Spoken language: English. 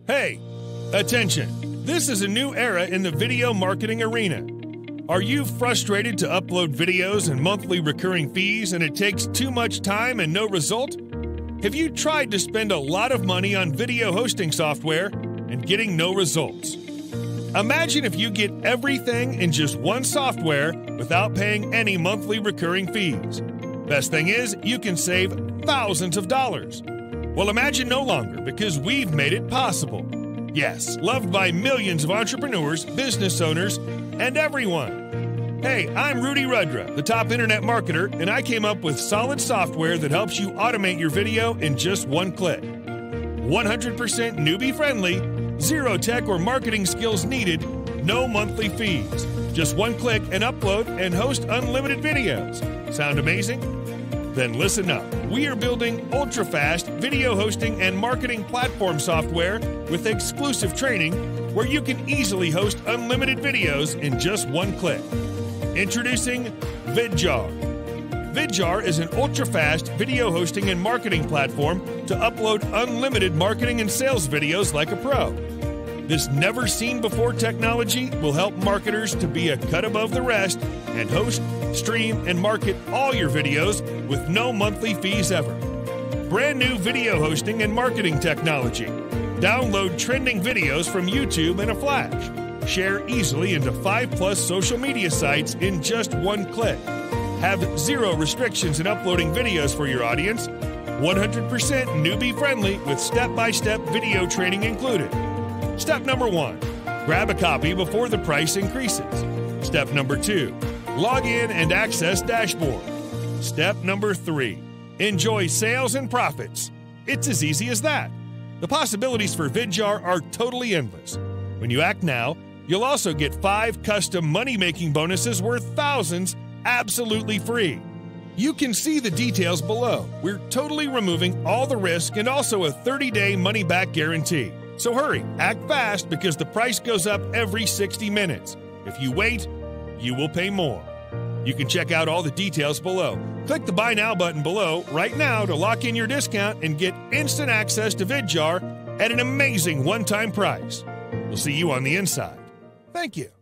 Hey, attention! This is a new era in the video marketing arena. Are you frustrated to upload videos and monthly recurring fees and it takes too much time and no result? Have you tried to spend a lot of money on video hosting software and getting no results? Imagine if you get everything in just one software without paying any monthly recurring fees. Best thing is, you can save thousands of dollars. Well, imagine no longer, because we've made it possible. Yes, loved by millions of entrepreneurs, business owners, and everyone. Hey, I'm Rudy Rudra, the top internet marketer, and I came up with solid software that helps you automate your video in just one click. 100% newbie friendly, zero tech or marketing skills needed, no monthly fees. Just one click and upload and host unlimited videos. Sound amazing? Then listen up. We are building ultra-fast video hosting and marketing platform software with exclusive training where you can easily host unlimited videos in just one click. Introducing VidJar. VidJar is an ultra-fast video hosting and marketing platform to upload unlimited marketing and sales videos like a pro. This never-seen-before technology will help marketers to be a cut above the rest and host, stream, and market all your videos with no monthly fees ever. Brand new video hosting and marketing technology. Download trending videos from YouTube in a flash. Share easily into 5+ social media sites in just one click. Have zero restrictions in uploading videos for your audience. 100% newbie-friendly with step-by-step video training included. Step number 1, grab a copy before the price increases. Step number 2, log in and access dashboard. Step number 3, enjoy sales and profits. It's as easy as that. The possibilities for VidJar are totally endless. When you act now, you'll also get 5 custom money-making bonuses worth thousands absolutely free. You can see the details below. We're totally removing all the risk and also a 30-day money-back guarantee. So hurry, act fast because the price goes up every 60 minutes. If you wait, you will pay more. You can check out all the details below. Click the Buy Now button below right now to lock in your discount and get instant access to VidJar at an amazing one-time price. We'll see you on the inside. Thank you.